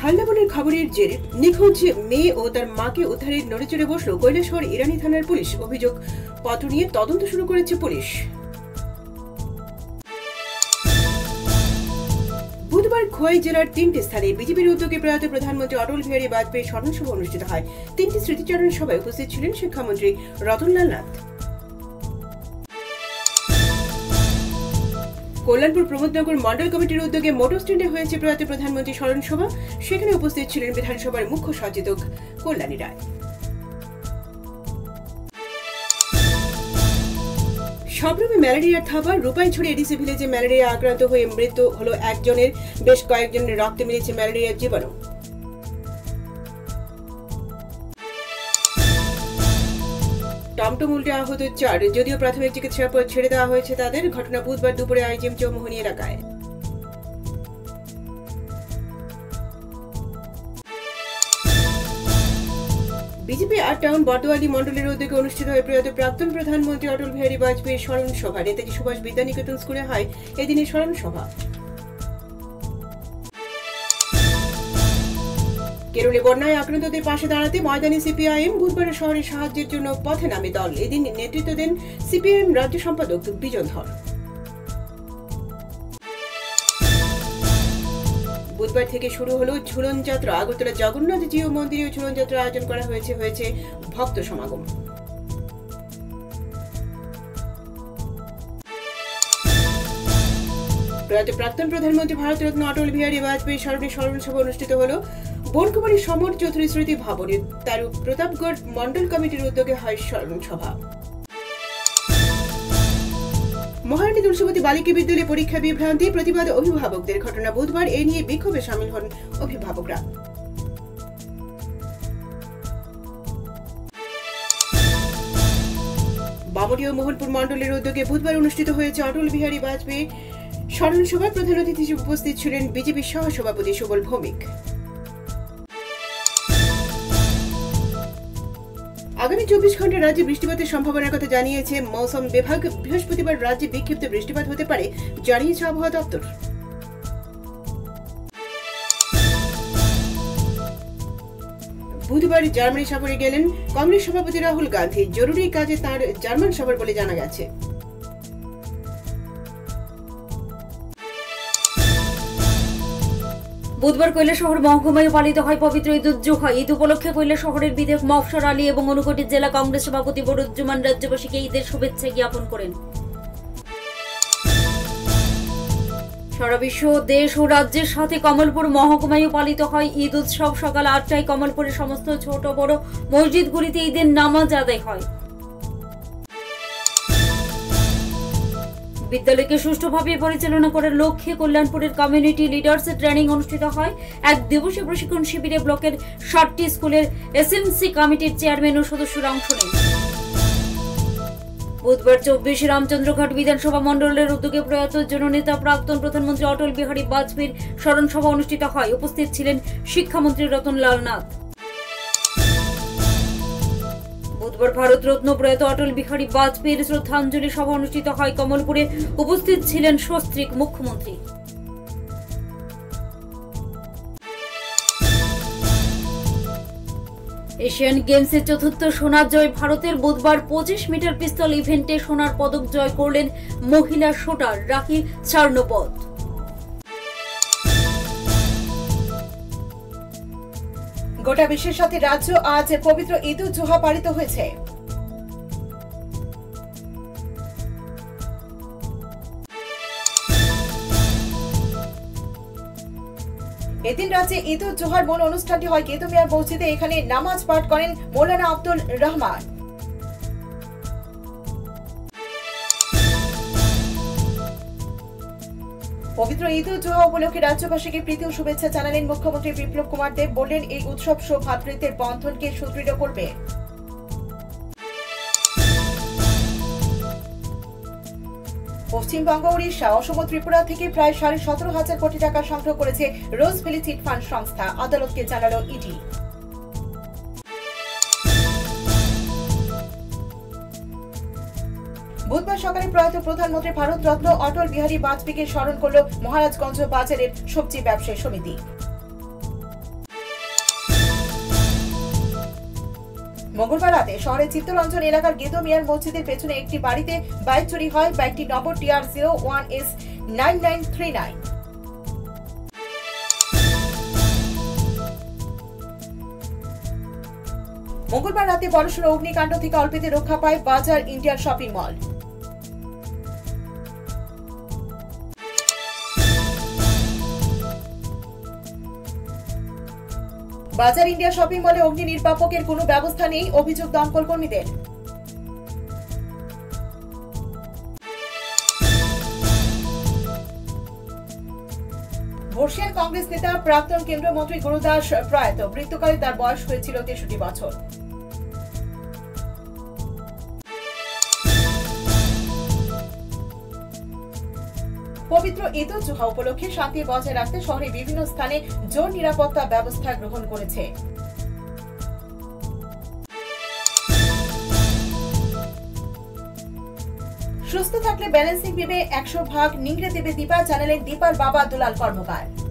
হাল্লাবলের খবরের জেরে নিখোঁজ মেয়ে ও তার মাকে উদ্ধারের নড়েচড়ে বসল কৈলাসহর ইরানি থানার পুলিশ। অভিযোগ পত্র নিয়ে তদন্ত শুরু করেছে পুলিশ। বুধবার খোয়াই জেলার 3টি স্থানে বিজেপির উদ্যোগে প্রয়াত প্রধানমন্ত্রী অটল বিহারী বাজপেয়ীর স্মরণ সভা অনুষ্ঠিত হয়। 3টি স্মৃতিচারণ সভায় উপস্থিত ছিলেন শিক্ষামন্ত্রী রতনলাল নাথ। কল্যাণপুর প্রমোদনগর মন্ডল কমিটির উদ্যোগে মোটর স্ট্যান্ডে হয়েছে প্রয়াত প্রধানমন্ত্রী স্মরণ সভা। সেখানে উপস্থিত ছিলেন বিধানসভার মুখ্য সচেতক কল্যাণী রায়। সবরূপে ম্যালেরিয়ার থাবা। রূপাইছড়ি এডিসি ভিলেজে ম্যালেরিয়া আক্রান্ত হয়ে মৃত্যু হল একজনের, বেশ কয়েকজনের রক্তে মিলেছে ম্যালেরিয়ার জীবাণু। টমটম উল্টে আহত 4, যদিও প্রাথমিক চিকিৎসার পর ছেড়ে দেওয়া হয়েছে তাদের। ঘটনা বুধবার দুপুরে আইজিএম চৌমোহনী এলাকায়। বিজেপি 8 টাউন বর্দোয়ালি মন্ডলের উদ্যোগে অনুষ্ঠিত হয় প্রয়াত প্রাক্তন প্রধানমন্ত্রী অটল বিহারী বাজপেয়ীর স্মরণ সভা। নেতাজি সুভাষ বিদ্যানিকেতন স্কুলে হয় এদিনের স্মরণ সভা। কেরলে বন্যায় আক্রান্তদের পাশে দাঁড়াতে ময়দানে সিপিআইএম। বুধবার শহরে সাহায্যের জন্য পথে নামে দল। এদিন নেতৃত্ব দেন সিপিআইএম রাজ্য সম্পাদক বিজন ধর। বুধবার থেকে শুরু হলো ঝুলন যাত্রা। আগরতলা জগন্নাথ জিউ মন্দিরে ঝুলন যাত্রা আয়োজন করা হয়েছে ভক্ত সমাগম। প্রয়াত প্রাক্তন প্রধানমন্ত্রী ভারতরত্ন অটল বিহারী বাজপেয়ী স্মরণে স্মরণ সভা অনুষ্ঠিত হল বনকুমারী সমর চৌধুরী স্মৃতি ভবনে। তার প্রতাপগড় মন্ডল কমিটির উদ্যোগে হয় স্মরণ সভা। মহারানী তুলসীবতী বালিকা বিদ্যালয়ে পরীক্ষা বিভ্রান্তি, প্রতিবাদ অভিভাবকদের। ঘটনা বুধবার। এ নিয়ে বিক্ষোভে সামিল হন অভিভাবকরা। বামুড়িয়া ও মোহনপুর মন্ডলের উদ্যোগে বুধবার অনুষ্ঠিত হয়েছে অটল বিহারী বাজপেয়ী স্মরণ সভা। প্রধান অতিথি হিসেবে উপস্থিত ছিলেন বিজেপির সহসভাপতি সুবল ভৌমিক। আগামী 24 ঘন্টা রাজ্যে বৃষ্টিপাতের সম্ভাবনার কথা জানিয়েছে মৌসুম বিভাগ। বৃহস্পতিবার রাজ্যে বিক্ষিপ্ত বৃষ্টিপাত হতে পারে, জানিয়েছে আবহাওয়া দপ্তর। বুধবার জার্মানি সফরে গেলেন কংগ্রেস সভাপতি রাহুল গান্ধী। জরুরি কাজে তাঁর জার্মান সফর বলে জানা গেছে। বুধবার কৈলাসহর মহকুমায় পালিত হয় পবিত্র ঈদ-উজ-জোহা। ঈদ উপলক্ষে কৈলাসহরের বিধায়ক মফসর আলী এবং ঊনকোটি জেলা কংগ্রেস সভাপতি বরুজ্জামান রাজ্যবাসীকে ঈদের শুভেচ্ছা জ্ঞাপন করেন। সারা বিশ্ব, দেশ ও রাজ্যের সাথে কমলপুর মহকুমায় পালিত হয় ঈদ উৎসব। সকাল 8টায় কমলপুরের সমস্ত ছোট বড় মসজিদগুলিতে ঈদের নামাজ আদায় হয়। বিদ্যালয়কে সুষ্ঠুভাবে পরিচালনা করার লক্ষ্যে কল্যাণপুরের কমিউনিটি লিডার্স ট্রেনিং অনুষ্ঠিত হয়। এক দিবসীয় প্রশিক্ষণ শিবিরে ব্লকের 7টি স্কুলের এসএমসি কমিটির চেয়ারম্যান ও সদস্যরা অংশ নেন। বুধবার 24 রামচন্দ্রঘাট বিধানসভা মন্ডলের উদ্যোগে প্রয়াত জননেতা প্রাক্তন প্রধানমন্ত্রী অটল বিহারী বাজপেয়ীর স্মরণ সভা অনুষ্ঠিত হয়। উপস্থিত ছিলেন শিক্ষামন্ত্রী রতনলাল নাথ। বুধবার ভারতরত্ন প্রয়াত অটল বিহারী বাজপেয়ীর শ্রদ্ধাঞ্জলি সভা অনুষ্ঠিত হয় কমলপুরে। উপস্থিত ছিলেন সস্ত্রীক মুখ্যমন্ত্রী। এশিয়ান গেমসের চতুর্থ সোনার জয় ভারতের। বুধবার 25 মিটার পিস্তল ইভেন্টে সোনার পদক জয় করলেন মহিলা শুটার রাখি সার্নপদ। গোটা বিশ্বের সাথে রাজ্য আজ পবিত্র ঈদ-উজ-জোহা পালিত হয়েছে। এদিন রাজ্যে ঈদ-উজ-জোহার মূল অনুষ্ঠানটি হয় কেতুমিয়া মসজিদে। এখানে নামাজ পাঠ করেন মৌলানা আব্দুল রহমান। পবিত্র ঈদ-উজ-জোহা উপলক্ষে রাজ্যবাসীকে প্রীতি ও শুভেচ্ছা জানালেন মুখ্যমন্ত্রী বিপ্লব কুমার দেব। বললেন, এই উৎসব সৌভ্রাতৃত্বের বন্ধনকে সুদৃঢ় করবে। পশ্চিমবঙ্গ, উড়িষ্যা, অসম, ত্রিপুরা থেকে প্রায় 17,500 কোটি টাকা সংগ্রহ করেছে রোজ ভ্যালি চিট ফান্ড সংস্থা। আদালতকে জানালো ইডি। বুধবার সকালে প্রয়াত প্রধানমন্ত্রী ভারতরত্ন অটল বিহারী বাজপেয়ীকে স্মরণ করল মহারাজগঞ্জ বাজারের সবজি ব্যবসায়ী সমিতি। মঙ্গলবার রাতে শহরের চিত্তরঞ্জন এলাকার গেদো মিয়ার মসজিদের পেছনে একটি বাড়িতে বাইক চুরি হয়। বাইকটি নম্বর TR01S9939। মঙ্গলবার রাতে বড়সড় অগ্নিকাণ্ড থেকে অল্পেতে রক্ষা পায় বাজার ইন্ডিয়ার শপিং মল। বাজার ইন্ডিয়া শপিং মলে অগ্নি নির্বাপকের কোনো ব্যবস্থা নেই, অভিযোগ দমকল কর্মীদের। বর্ষিয়ান কংগ্রেস নেতা প্রাক্তন কেন্দ্রীয় মন্ত্রী গুরুদাস প্রয়াত। মৃত্যুকালে তার বয়স হয়েছিল 63 বছর। পবিত্র ঈদ উল জুহা উপলক্ষে শান্তি বজায় রাখতে শহরে বিভিন্ন স্থানে জোর নিরাপত্তা ব্যবস্থা গ্রহণ করেছে। সুস্থ থাকলে ব্যালেন্সিং ভেবে 100 ভাগ নিংড়ে দেবে দীপা, জানালেন দীপার বাবা দুলাল কর্মকার।